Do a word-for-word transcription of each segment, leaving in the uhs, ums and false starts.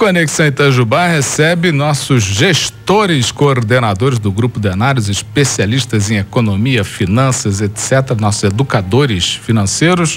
Conexão Itajubá recebe nossos gestores, coordenadores do Grupo Denários, especialistas em economia, finanças, etcétera, nossos educadores financeiros.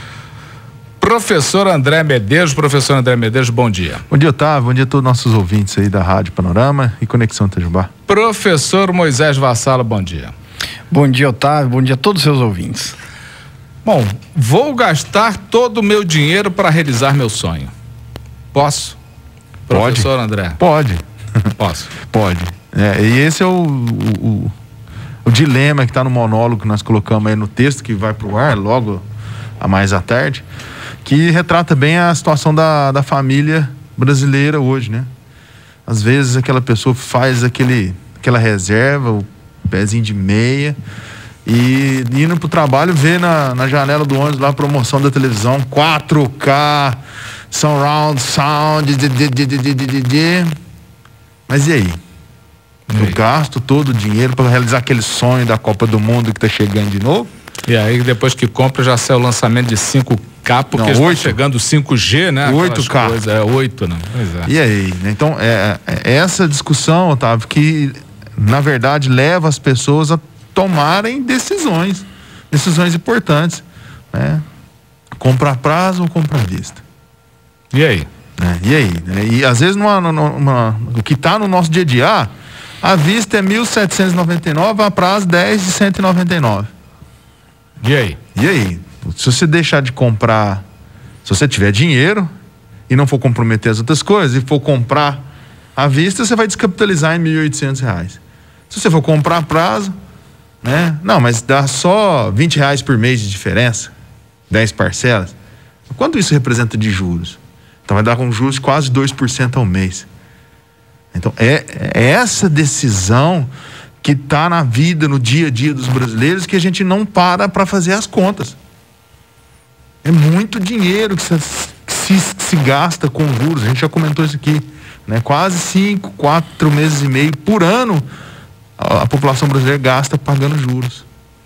Professor André Medeiros. Professor André Medeiros, bom dia. Bom dia, Otávio. Bom dia a todos os nossos ouvintes aí da Rádio Panorama e Conexão Itajubá. Professor Moisés Vassalo, bom dia. Bom dia, Otávio. Bom dia a todos os seus ouvintes. Bom, vou gastar todo o meu dinheiro para realizar meu sonho. Posso? Pode. Professor André? Pode. Posso. Pode. É, e esse é o, o, o, o dilema que está no monólogo que nós colocamos aí no texto, que vai para o ar logo a mais à tarde, que retrata bem a situação da, da família brasileira hoje, né? Às vezes aquela pessoa faz aquele, aquela reserva, o pezinho de meia, e indo pro trabalho vê na, na janela do ônibus lá a promoção da televisão, quatro K, surround sound, de, de, de, de, de, de, de. Mas e aí? Eu gasto todo o dinheiro para realizar aquele sonho da Copa do Mundo que tá chegando de novo? E aí depois que compra já sai o lançamento de cinco K, porque Não, está chegando cinco G, né? oito K. Coisas, é oito, né? Pois é. E aí, né? Então, é, é essa discussão, Otávio, que na verdade leva as pessoas a tomarem decisões, decisões importantes, né? Comprar prazo ou comprar vista. E aí? Né? E aí? Né? E às vezes numa, numa, numa, o que está no nosso dia a dia, a vista é mil setecentos e noventa e nove, a prazo dez de cento e noventa e nove. E aí? E aí? Se você deixar de comprar, se você tiver dinheiro e não for comprometer as outras coisas, e for comprar à vista, você vai descapitalizar em mil e oitocentos reais. Se você for comprar a prazo, né? Não, mas dá só vinte reais por mês de diferença, dez parcelas. Quanto isso representa de juros? Então vai dar com juros de quase dois por cento ao mês. Então é, é essa decisão que está na vida, no dia a dia dos brasileiros, que a gente não para para fazer as contas. É muito dinheiro que se, que se, que se gasta com juros. A gente já comentou isso aqui, né? Quase cinco, quatro meses e meio por ano a, a população brasileira gasta pagando juros.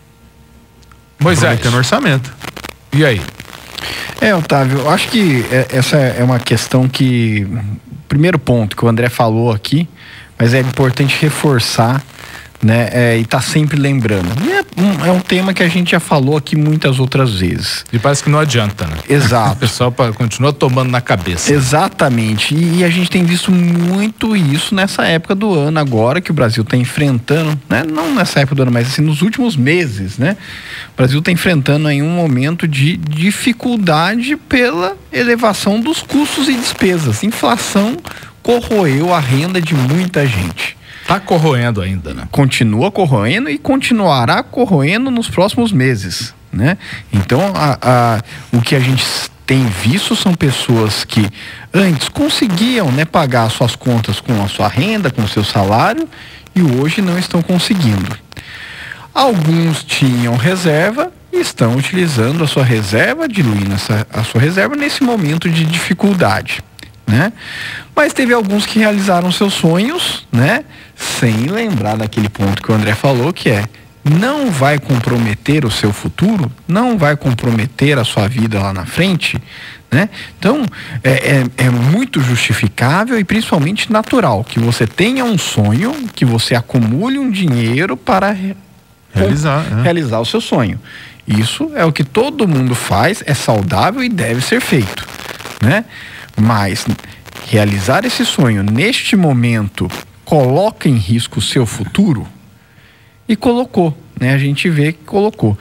Moisés. No orçamento. E aí? É, Otávio, eu acho que essa é uma questão que... Primeiro ponto que o André falou aqui, mas é importante reforçar, né? É, e tá sempre lembrando. E é, um, é um tema que a gente já falou aqui muitas outras vezes. E parece que não adianta, né? Exato. O pessoal continua tomando na cabeça. Exatamente. E, e a gente tem visto muito isso nessa época do ano agora, que o Brasil está enfrentando, né? Não nessa época do ano, mas assim, nos últimos meses, né? O Brasil está enfrentando aí um momento de dificuldade pela elevação dos custos e despesas. Inflação corroeu a renda de muita gente. Tá corroendo ainda, né? Continua corroendo e continuará corroendo nos próximos meses, né? Então, a, a, o que a gente tem visto são pessoas que antes conseguiam, né, pagar suas contas com a sua renda, com o seu salário, e hoje não estão conseguindo. Alguns tinham reserva e estão utilizando a sua reserva, diluindo essa, a sua reserva nesse momento de dificuldade, né? Mas teve alguns que realizaram seus sonhos, né? Sem lembrar daquele ponto que o André falou, que é: não vai comprometer o seu futuro, não vai comprometer a sua vida lá na frente, né? Então, é, é, é muito justificável e principalmente natural que você tenha um sonho, que você acumule um dinheiro para re- Realizar, com, né? realizar o seu sonho. Isso é o que todo mundo faz, é saudável e deve ser feito, né? Mas realizar esse sonho neste momento coloca em risco o seu futuro? E colocou, né? A gente vê que colocou.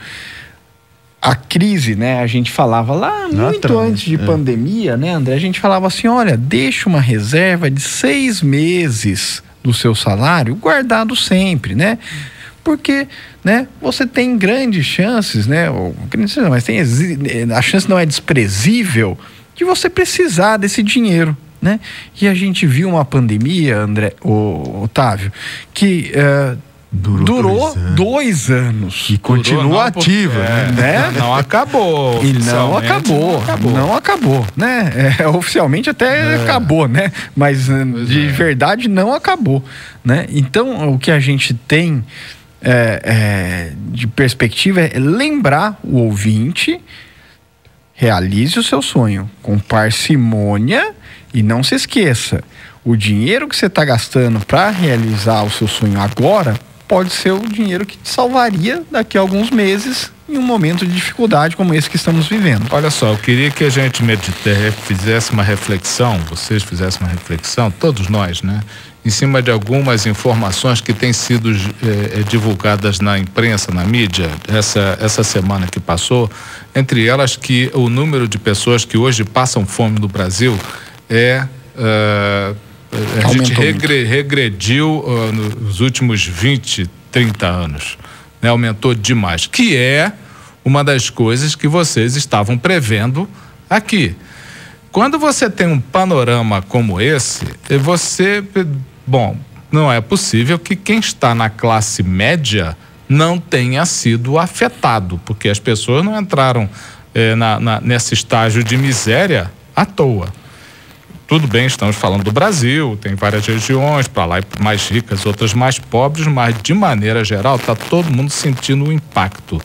A crise, né? A gente falava lá muito atrás, antes de é. pandemia, né, André? A gente falava assim: olha, deixa uma reserva de seis meses do seu salário guardado sempre, né? Porque, né, você tem grandes chances, né? Ou, mas tem, a chance não é desprezível de você precisar desse dinheiro, né? E a gente viu uma pandemia, André, o Otávio, que uh, durou, durou dois, dois anos. E continua Durou, não, ativa, é, né? Não acabou. E não acabou, não acabou, não acabou, né? É, oficialmente até é. acabou, né? Mas pois de é. verdade não acabou, né? Então, o que a gente tem é, é, de perspectiva é lembrar o ouvinte: realize o seu sonho com parcimônia E não se esqueça, o dinheiro que você está gastando para realizar o seu sonho agora pode ser o dinheiro que te salvaria daqui a alguns meses em um momento de dificuldade como esse que estamos vivendo. Olha só, eu queria que a gente medite, fizesse uma reflexão, vocês fizessem uma reflexão, todos nós, né? Em cima de algumas informações que têm sido eh, divulgadas na imprensa, na mídia, essa, essa semana que passou, entre elas que o número de pessoas que hoje passam fome no Brasil é... Uh, a Aumentou gente regre, regrediu uh, nos últimos vinte, trinta anos, né? Aumentou demais, que é uma das coisas que vocês estavam prevendo aqui. Quando você tem um panorama como esse, você, bom, não é possível que quem está na classe média não tenha sido afetado, porque as pessoas não entraram eh, na, na, nesse estágio de miséria à toa. Tudo bem, estamos falando do Brasil, tem várias regiões, para lá mais ricas, outras mais pobres, mas de maneira geral está todo mundo sentindo o impacto.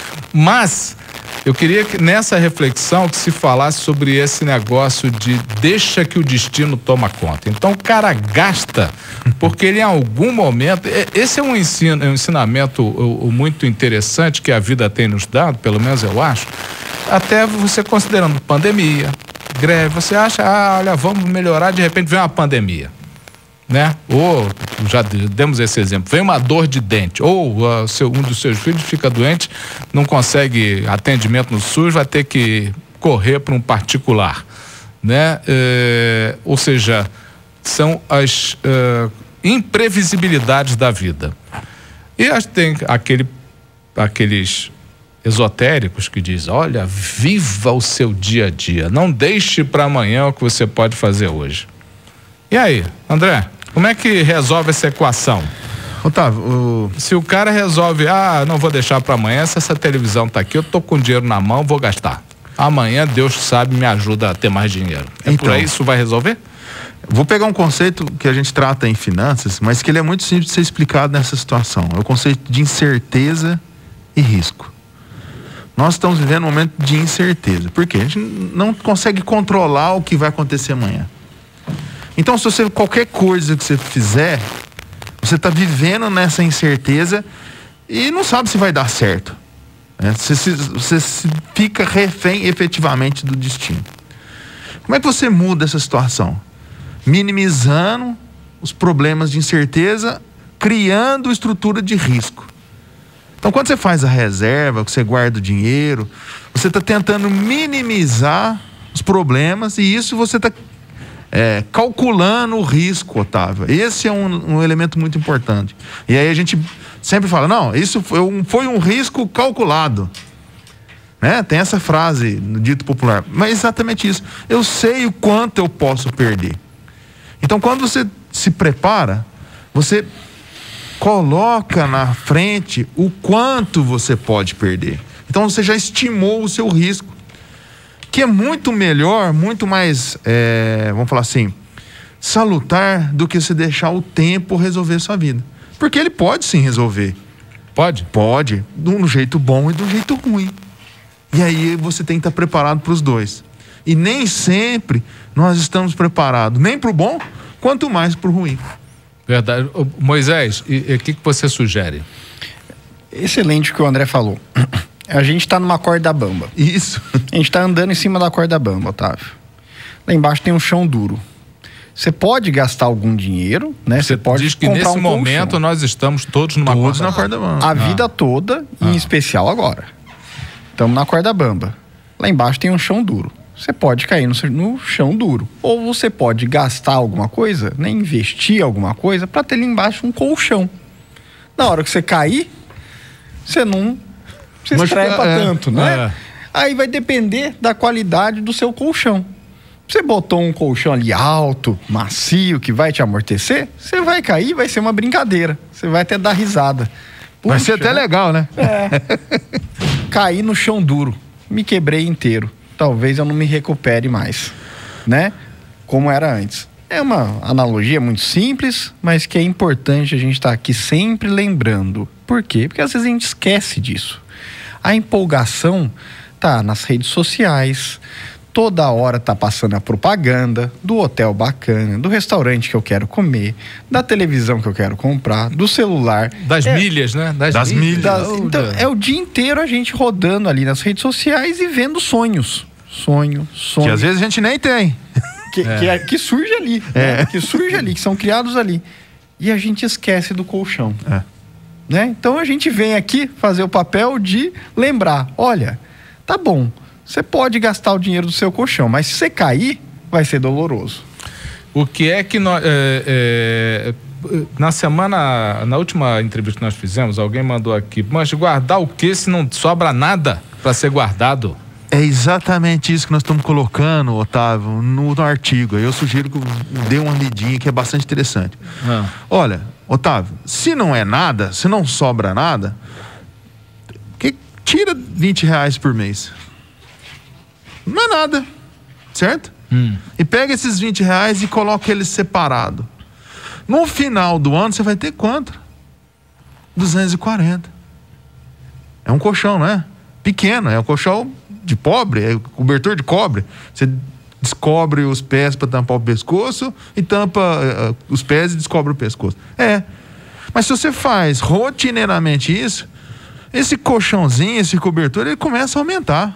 Mas eu queria que nessa reflexão que se falasse sobre esse negócio de deixa que o destino toma conta. Então o cara gasta, porque ele em algum momento, esse é um ensino, é um ensinamento muito interessante que a vida tem nos dado, pelo menos eu acho, até você considerando pandemia, greve, você acha, ah, olha, vamos melhorar, de repente vem uma pandemia, né? Ou, já demos esse exemplo, vem uma dor de dente, ou uh, seu, um dos seus filhos fica doente, não consegue atendimento no SUS, vai ter que correr para um particular, né? É, ou seja, são as uh, imprevisibilidades da vida. E tem aquele, aqueles esotéricos que diz, olha, viva o seu dia a dia, não deixe para amanhã o que você pode fazer hoje. E aí, André, como é que resolve essa equação? Otávio, o... se o cara resolve, ah, não vou deixar para amanhã, se essa televisão tá aqui, eu tô com dinheiro na mão, vou gastar. Amanhã, Deus sabe, me ajuda a ter mais dinheiro. É então, por aí isso vai resolver? Vou pegar um conceito que a gente trata em finanças, mas que ele é muito simples de ser explicado nessa situação. É o conceito de incerteza e risco. Nós estamos vivendo um momento de incerteza. Por quê? A gente não consegue controlar o que vai acontecer amanhã. Então, se você, qualquer coisa que você fizer, você está vivendo nessa incerteza e não sabe se vai dar certo. Né? Você, se, você se fica refém efetivamente do destino. Como é que você muda essa situação? Minimizando os problemas de incerteza, criando estrutura de risco. Então, quando você faz a reserva, que você guarda o dinheiro, você está tentando minimizar os problemas e isso você está é, calculando o risco, Otávio. Esse é um, um elemento muito importante. E aí a gente sempre fala, não, isso foi um, foi um risco calculado. Né? Tem essa frase no dito popular. Mas é exatamente isso. Eu sei o quanto eu posso perder. Então, quando você se prepara, você coloca na frente o quanto você pode perder. Então você já estimou o seu risco, que é muito melhor, muito mais, é, vamos falar assim, salutar do que você deixar o tempo resolver a sua vida. Porque ele pode sim resolver. Pode? Pode, de um jeito bom e de um jeito ruim. E aí você tem que estar preparado para os dois. E nem sempre nós estamos preparados, nem para o bom, quanto mais para o ruim. Verdade. Moisés, o que, que você sugere? Excelente o que o André falou. A gente está numa corda bamba. Isso. A gente está andando em cima da corda bamba, Otávio. Lá embaixo tem um chão duro. Você pode gastar algum dinheiro, né? Você pode diz que comprar nesse um momento colchão. nós estamos todos numa Todos corda na corda bamba. A Ah. vida toda, Ah. em especial agora. Estamos na corda bamba. Lá embaixo tem um chão duro. Você pode cair no, no chão duro. Ou você pode gastar alguma coisa, né, investir alguma coisa, para ter ali embaixo um colchão. Na hora que você cair, você não se Mas, estrepa é, tanto, né? é. Aí vai depender da qualidade do seu colchão. Você botou um colchão ali alto, macio, que vai te amortecer, você vai cair, vai ser uma brincadeira. Você vai até dar risada. Vai Puxa, ser até legal, né? Caí no chão duro, me quebrei inteiro. Talvez eu não me recupere mais, né? Como era antes. É uma analogia muito simples, mas que é importante a gente estar aqui sempre lembrando. Por quê? Porque às vezes a gente esquece disso. A empolgação tá nas redes sociais, toda hora tá passando a propaganda do hotel bacana, do restaurante que eu quero comer, da televisão que eu quero comprar, do celular. Das é, milhas, né? Das, das milhas. milhas. das, então, é o dia inteiro a gente rodando ali nas redes sociais e vendo sonhos. Sonho, sonho. Que às vezes a gente nem tem. Que, é. que, é, que surge ali. É. Né? Que surge ali, que são criados ali. E a gente esquece do colchão. É. Né? Então a gente vem aqui fazer o papel de lembrar. Olha, tá bom, você pode gastar o dinheiro do seu colchão, mas se você cair, vai ser doloroso. O que é que nós... É, é, na semana, na última entrevista que nós fizemos, alguém mandou aqui, mas guardar o quê se não sobra nada para ser guardado? É exatamente isso que nós estamos colocando, Otávio, no, no artigo. Eu sugiro que dê uma lidinha que é bastante interessante. Ah. Olha, Otávio, se não é nada, se não sobra nada, que tira vinte reais por mês. Não é nada, certo? Hum. E pega esses vinte reais e coloca eles separado. No final do ano, você vai ter quanto? duzentos e quarenta. É um colchão, não é? Pequeno, é um colchão de pobre, é cobertor de cobre. Você descobre os pés para tampar o pescoço e tampa uh, os pés e descobre o pescoço. É. Mas se você faz rotineiramente isso, esse colchãozinho, esse cobertor, ele começa a aumentar.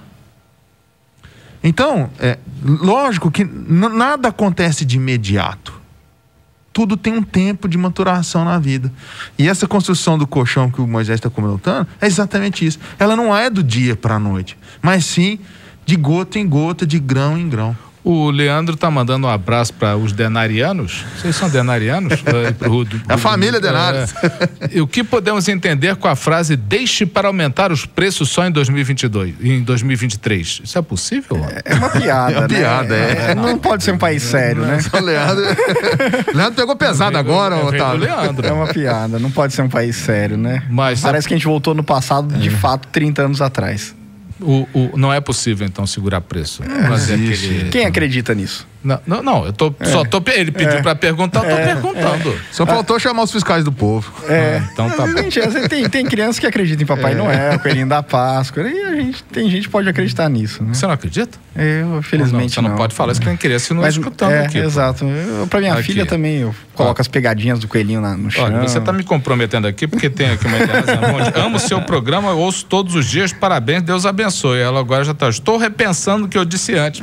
Então, é lógico que n- nada acontece de imediato. Tudo tem um tempo de maturação na vida. E essa construção do colchão que o Moisés está comentando é exatamente isso. Ela não é do dia para a noite, mas sim de gota em gota, de grão em grão. O Leandro tá mandando um abraço para os denarianos. Vocês são denarianos? é, pro, do, É a família Denários. É, o que podemos entender com a frase deixe para aumentar os preços só em dois mil e vinte e dois, em dois mil e vinte e três? Isso é possível? É uma piada, É uma né? piada, é. É, não pode ser um país sério, né? O Leandro, Leandro pegou pesado agora, É, veio do Otávio. Leandro. É uma piada, não pode ser um país sério, né? Mas parece que a gente voltou no passado, de fato, trinta anos atrás. O, o, não é possível, então, segurar preço. Fazer existe. aquele... Quem acredita nisso? Não, não, não, eu tô, só tô... Ele pediu É. para perguntar, eu tô É. perguntando. Só faltou chamar os fiscais do povo. É, Ah, então tá bom. Gente, assim, tem, tem crianças que acreditam em Papai Noel, Coelhinho da Páscoa, e a gente, tem gente que pode acreditar nisso, né? Você não acredita? Eu, felizmente, Você não, pode falar isso que tem criança não Mas, escutando é, aqui. pô. exato. Eu, pra minha Aqui. filha também, eu coloco Ó. as pegadinhas do coelhinho na, no chão. Olha, você tá me comprometendo aqui porque tem aqui uma internação onde amo o seu programa, eu ouço todos os dias, parabéns, Deus abençoe. Ela agora já tá, estou repensando o que eu disse antes.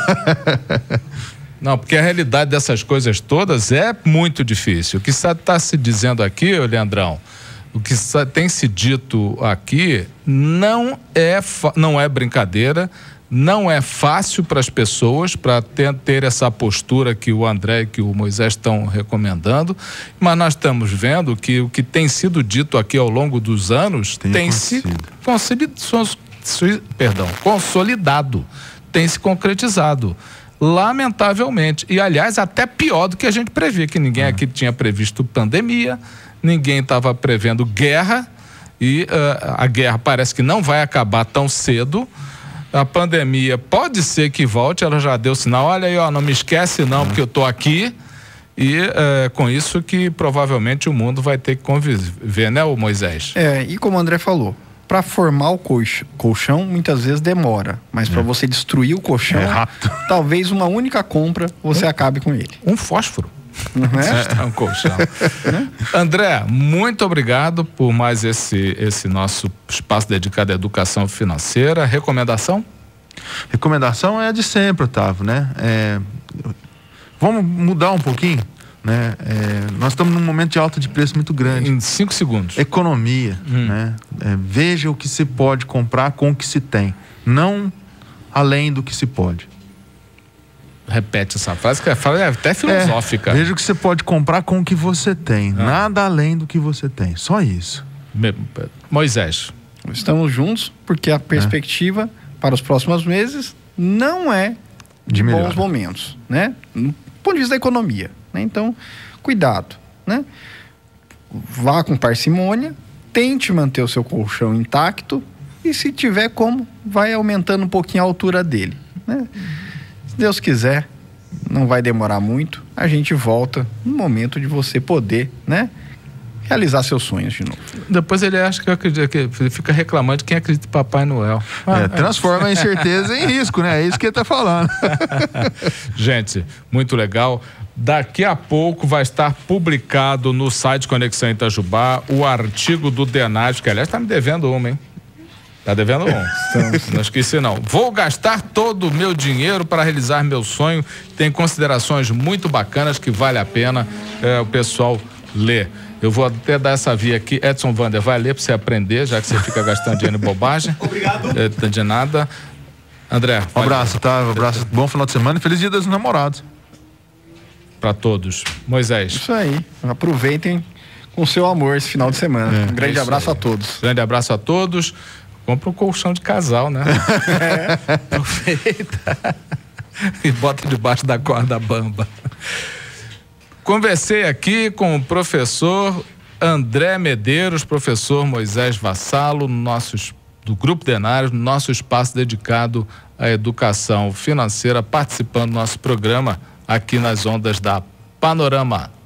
Não, porque a realidade dessas coisas todas é muito difícil. O que está se dizendo aqui, ô Leandrão, o que tem se dito aqui não é, não é brincadeira, não é fácil para as pessoas para ter, ter essa postura que o André e que o Moisés estão recomendando, mas nós estamos vendo que o que tem sido dito aqui ao longo dos anos tem, tem se consolidado, perdão, consolidado, tem se concretizado. Lamentavelmente. E, aliás, até pior do que a gente previa, que ninguém aqui tinha previsto pandemia, ninguém estava prevendo guerra, e uh, a guerra parece que não vai acabar tão cedo. A pandemia pode ser que volte, ela já deu sinal, olha aí, ó, não me esquece não, porque eu tô aqui. E uh, com isso que provavelmente o mundo vai ter que conviver, né, o Moisés? É, e como o André falou, para formar o colchão, colchão muitas vezes demora, mas para você destruir o colchão, É rápido. talvez uma única compra você acabe com ele. Um fósforo. Não é? É um colchão. André, muito obrigado por mais esse, esse nosso espaço dedicado à educação financeira. Recomendação? Recomendação é a de sempre, Otávio, né? É, vamos mudar um pouquinho, né? É, nós estamos num momento de alta de preço muito grande. Em cinco segundos. Economia, Hum. né? É, veja o que se pode comprar com o que se tem, não além do que se pode. Repete essa frase, que é frase até filosófica. É, veja o que você pode comprar com o que você tem, Ah. nada além do que você tem, só isso. Me- Moisés. Estamos juntos porque a perspectiva para os próximos meses não é De de melhora. bons momentos, né? No ponto de vista da economia, né? Então, cuidado, né? Vá com parcimônia, tente manter o seu colchão intacto e, se tiver como, vai aumentando um pouquinho a altura dele, né? Se Deus quiser, não vai demorar muito, a gente volta no momento de você poder, né? realizar seus sonhos de novo. Depois ele acha que eu acredito, que ele fica reclamando de quem acredita em Papai Noel. É, transforma a incerteza em risco, né? É isso que ele tá falando. Gente, muito legal. Daqui a pouco vai estar publicado no site Conexão Itajubá o artigo do Denage, que aliás está me devendo uma, hein? Tá devendo um. Não esqueci não. Vou gastar todo o meu dinheiro para realizar meu sonho. Tem considerações muito bacanas que vale a pena é, o pessoal ler. Eu vou até dar essa via aqui. Edson Vander, vai ler para você aprender, já que você fica gastando dinheiro em bobagem. Obrigado. É, de nada. André. Um abraço, tá? Um abraço. Bom final de semana e feliz dia dos namorados. Para todos. Moisés. Isso aí. Aproveitem com seu amor esse final de semana. É, um grande é abraço aí. a todos. Grande abraço a todos. Compra um colchão de casal, né? É. Aproveita e bota debaixo da corda bamba. Conversei aqui com o professor André Medeiros, professor Moisés Vassalo, nossos, do Grupo Denage, nosso espaço dedicado à educação financeira, participando do nosso programa aqui nas ondas da Panorama.